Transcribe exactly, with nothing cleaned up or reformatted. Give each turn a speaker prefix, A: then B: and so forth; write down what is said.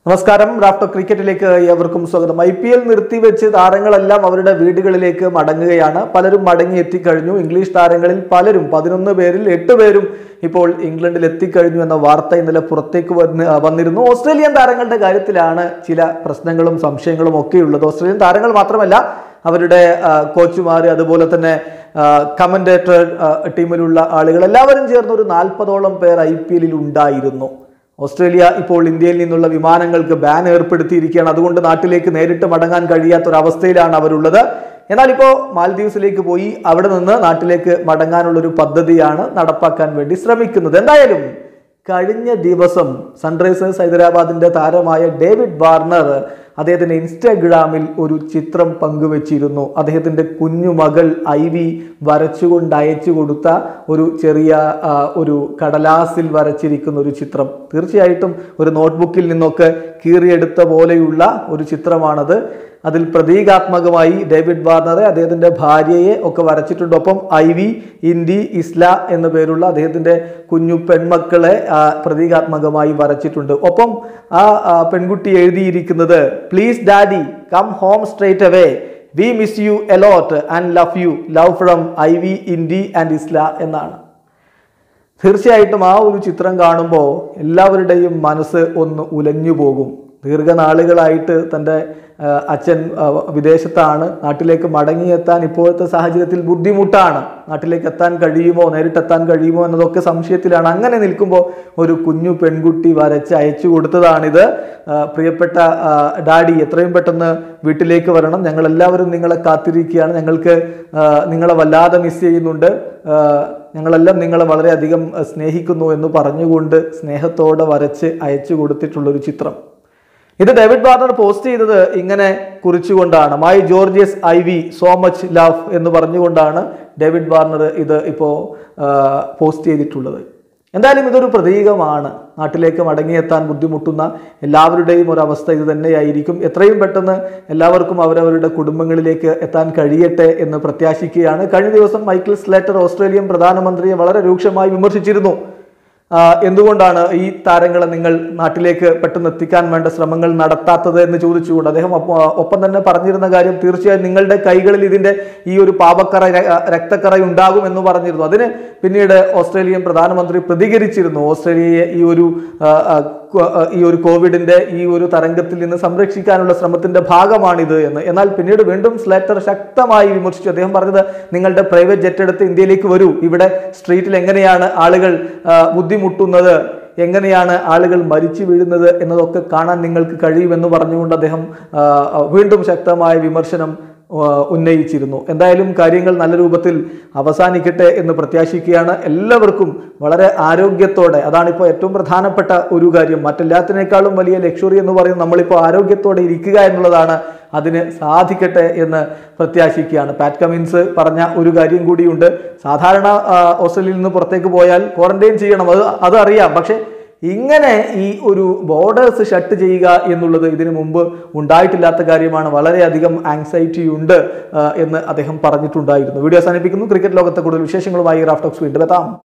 A: നമസ്കാരം. റാഫ്റ്റോ ക്രിക്കറ്റിലേക്ക് ഏവർക്കും സ്വാഗതം. ഐ പി എൽ നിർത്തിവെച്ച് താരങ്ങളെല്ലാം അവരുടെ വീടുകളിലേക്ക് മടങ്ങുകയാണ്. പലരും മടങ്ങി എത്തിക്കഴിഞ്ഞു. ഇംഗ്ലീഷ് താരങ്ങളിൽ പലരും പതിനൊന്ന് പേരിൽ എട്ട് പേരും ഇപ്പോൾ ഇംഗ്ലണ്ടിൽ എത്തിക്കഴിഞ്ഞു എന്ന വാർത്ത ഇന്നലെ പുറത്തേക്ക് വന്ന് വന്നിരുന്നു. ഓസ്ട്രേലിയൻ താരങ്ങളുടെ കാര്യത്തിലാണ് ചില പ്രശ്നങ്ങളും സംശയങ്ങളും ഒക്കെ ഉള്ളത്. ഓസ്ട്രേലിയൻ താരങ്ങൾ മാത്രമല്ല, അവരുടെ കോച്ചുമാർ, അതുപോലെ തന്നെ കമന്റേറ്റർ ടീമിലുള്ള ആളുകൾ എല്ലാവരും ചേർന്ന് ഒരു നാൽപ്പതോളം പേർ ഐ പി എല്ലിൽ ഉണ്ടായിരുന്നു. ഓസ്ട്രേലിയ ഇപ്പോൾ ഇന്ത്യയിൽ നിന്നുള്ള വിമാനങ്ങൾക്ക് ബാൻ ഏർപ്പെടുത്തിയിരിക്കുകയാണ്. അതുകൊണ്ട് നാട്ടിലേക്ക് നേരിട്ട് മടങ്ങാൻ കഴിയാത്തൊരവസ്ഥയിലാണ് അവരുള്ളത്. എന്നാൽ ഇപ്പോൾ മാൽദീവ്സിലേക്ക് പോയി അവിടെ നിന്ന് നാട്ടിലേക്ക് മടങ്ങാനുള്ളൊരു പദ്ധതിയാണ് നടപ്പാക്കാൻ വേണ്ടി ശ്രമിക്കുന്നത്. എന്തായാലും കഴിഞ്ഞ ദിവസം സൺറൈസേഴ്സ് ഹൈദരാബാദിന്റെ താരമായ ഡേവിഡ് വാർണർ അദ്ദേഹത്തിന്റെ ഇൻസ്റ്റാഗ്രാമിൽ ഒരു ചിത്രം പങ്കുവച്ചിരുന്നു. അദ്ദേഹത്തിന്റെ കുഞ്ഞുമകൾ ഐവി വരച്ചുകൊണ്ട് അയച്ചു കൊടുത്ത ഒരു ചെറിയ ഒരു കടലാസിൽ വരച്ചിരിക്കുന്ന ഒരു ചിത്രം. തീർച്ചയായിട്ടും ഒരു നോട്ട്ബുക്കിൽ നിന്നൊക്കെ കീറിയെടുത്ത പോലെയുള്ള ഒരു ചിത്രമാണത്. അതിൽ പ്രതീകാത്മകമായി ഡേവിഡ് വാർണറെ, അദ്ദേഹത്തിന്റെ ഭാര്യയെ ഒക്കെ വരച്ചിട്ടുണ്ട്. ഒപ്പം ഐവി, ഇന്ദി, ഇസ്ല എന്ന പേരുള്ള അദ്ദേഹത്തിന്റെ കുഞ്ഞു പെൺമക്കളെ പ്രതീകാത്മകമായി വരച്ചിട്ടുണ്ട്. ഒപ്പം ആ പെൺകുട്ടി എഴുതിയിരിക്കുന്നത്, please daddy come home straight away, we miss you a lot and love you, love from Ivy, Indi and Isla എന്നാണ്. തീർച്ചയായിട്ടും ആ ഒരു ചിത്രം കാണുമ്പോൾ എല്ലാവരുടെയും മനസ്സ് ഒന്ന് ഉലഞ്ഞു പോകും. ദീർഘനാളുകളായിട്ട് തൻ്റെ അച്ഛൻ വിദേശത്താണ്, നാട്ടിലേക്ക് മടങ്ങിയെത്താൻ ഇപ്പോഴത്തെ സാഹചര്യത്തിൽ ബുദ്ധിമുട്ടാണ്. നാട്ടിലേക്ക് എത്താൻ കഴിയുമോ, നേരിട്ടെത്താൻ കഴിയുമോ എന്നതൊക്കെ സംശയത്തിലാണ്. അങ്ങനെ നിൽക്കുമ്പോൾ ഒരു കുഞ്ഞു പെൺകുട്ടി വരച്ച് അയച്ചു കൊടുത്തതാണിത്. പ്രിയപ്പെട്ട ഡാഡി, എത്രയും പെട്ടെന്ന് വീട്ടിലേക്ക് വരണം, ഞങ്ങളെല്ലാവരും നിങ്ങളെ കാത്തിരിക്കുകയാണ്, ഞങ്ങൾക്ക് നിങ്ങളെ വല്ലാതെ മിസ് ചെയ്യുന്നുണ്ട്, ഞങ്ങളെല്ലാം നിങ്ങളെ വളരെയധികം സ്നേഹിക്കുന്നു എന്ന് പറഞ്ഞുകൊണ്ട് സ്നേഹത്തോടെ വരച്ച് അയച്ചു കൊടുത്തിട്ടുള്ളൊരു ചിത്രം. ഇത് ഡേവിഡ് വാർണർ പോസ്റ്റ് ചെയ്തത് ഇങ്ങനെ കുറിച്ചുകൊണ്ടാണ്. My gorgeous Ivy, so much love എന്ന് പറഞ്ഞുകൊണ്ടാണ് ഡേവിഡ് വാർണർ ഇത് ഇപ്പോൾ പോസ്റ്റ് ചെയ്തിട്ടുള്ളത്. എന്തായാലും ഇതൊരു പ്രതീകമാണ്. നാട്ടിലേക്ക് മടങ്ങിയെത്താൻ ബുദ്ധിമുട്ടുന്ന എല്ലാവരുടെയും ഒരവസ്ഥ ഇത് തന്നെയായിരിക്കും. എത്രയും പെട്ടെന്ന് എല്ലാവർക്കും അവരവരുടെ കുടുംബങ്ങളിലേക്ക് എത്താൻ കഴിയട്ടെ എന്ന് പ്രത്യാശിക്കുകയാണ്. കഴിഞ്ഞ ദിവസം മൈക്കിൾ സ്ലേറ്റർ ഓസ്ട്രേലിയൻ പ്രധാനമന്ത്രിയെ വളരെ രൂക്ഷമായി വിമർശിച്ചിരുന്നു. എന്തുകൊണ്ടാണ് ഈ താരങ്ങളെ നിങ്ങൾ നാട്ടിലേക്ക് പെട്ടെന്ന് എത്തിക്കാൻ വേണ്ട ശ്രമങ്ങൾ നടത്താത്തത് എന്ന് ചോദിച്ചുകൊണ്ട് അദ്ദേഹം ഒപ്പം തന്നെ പറഞ്ഞിരുന്ന കാര്യം, തീർച്ചയായും നിങ്ങളുടെ കൈകളിൽ ഇതിന്റെ ഈ ഒരു പാപക്കറ, രക്തക്കറ ഉണ്ടാകും എന്ന് പറഞ്ഞിരുന്നു. അതിന് പിന്നീട് ഓസ്ട്രേലിയൻ പ്രധാനമന്ത്രി പ്രതികരിച്ചിരുന്നു. ഓസ്ട്രേലിയയെ ഈ ഒരു ഈ ഒരു കോവിഡിന്റെ ഈ ഒരു തരംഗത്തിൽ നിന്ന് സംരക്ഷിക്കാനുള്ള ശ്രമത്തിന്റെ ഭാഗമാണിത് എന്ന്. എന്നാൽ പിന്നീട് വീണ്ടും സ്ലേറ്റർ ശക്തമായി വിമർശിച്ചു. അദ്ദേഹം പറഞ്ഞത്, നിങ്ങളുടെ പ്രൈവറ്റ് ജെറ്റ് എടുത്ത് ഇന്ത്യയിലേക്ക് വരൂ, ഇവിടെ സ്ട്രീറ്റിൽ എങ്ങനെയാണ് ആളുകൾ ബുദ്ധിമുട്ടുന്നത്, എങ്ങനെയാണ് ആളുകൾ മരിച്ചു വീഴുന്നത് എന്നതൊക്കെ കാണാൻ നിങ്ങൾക്ക് കഴിയുമെന്ന് പറഞ്ഞുകൊണ്ട് അദ്ദേഹം വീണ്ടും ശക്തമായ വിമർശനം ഉന്നയിച്ചിരുന്നു. എന്തായാലും കാര്യങ്ങൾ നല്ല രൂപത്തിൽ അവസാനിക്കട്ടെ എന്ന് പ്രത്യാശിക്കുകയാണ്. എല്ലാവർക്കും വളരെ ആരോഗ്യത്തോടെ, അതാണിപ്പോൾ ഏറ്റവും പ്രധാനപ്പെട്ട ഒരു കാര്യം. മറ്റെല്ലാത്തിനേക്കാളും വലിയ ലക്ഷറി എന്ന് പറയുന്നത് നമ്മളിപ്പോൾ ആരോഗ്യത്തോടെ ഇരിക്കുക എന്നുള്ളതാണ്. അതിന് സാധിക്കട്ടെ എന്ന് പ്രത്യാശിക്കുകയാണ്. പാറ്റ് കമിൻസ് പറഞ്ഞ ഒരു കാര്യം കൂടിയുണ്ട്. സാധാരണ ഓസ്ട്രേലിയയിൽ നിന്ന് പുറത്തേക്ക് പോയാൽ ക്വാറന്റൈൻ ചെയ്യണം, അത് അതറിയാം. പക്ഷെ ഇങ്ങനെ ഈ ഒരു ബോർഡേഴ്സ് ഷട്ട് ചെയ്യുക എന്നുള്ളത് ഇതിനു മുമ്പ് ഉണ്ടായിട്ടില്ലാത്ത കാര്യമാണ്. വളരെയധികം ആങ്സൈറ്റി ഉണ്ട് എന്ന് അദ്ദേഹം പറഞ്ഞിട്ടുണ്ടായിരുന്നു. വീഡിയോ അവസാനിപ്പിക്കുന്നു. ക്രിക്കറ്റ് ലോകത്തെ കൂടുതൽ വിശേഷങ്ങളുമായി റാഫ്റ്റോക്സ് വീണ്ടും എത്താം.